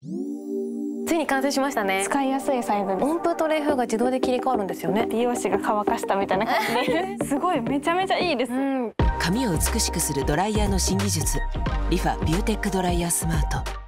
ついに完成しましたね。 使いやすいサイズです。 温風と冷風が自動で切り替わるんですよね。 美容師が乾かしたみたいな感じですごいめちゃめちゃいいです。 髪を美しくするドライヤーの新技術、リファビューテックドライヤースマート。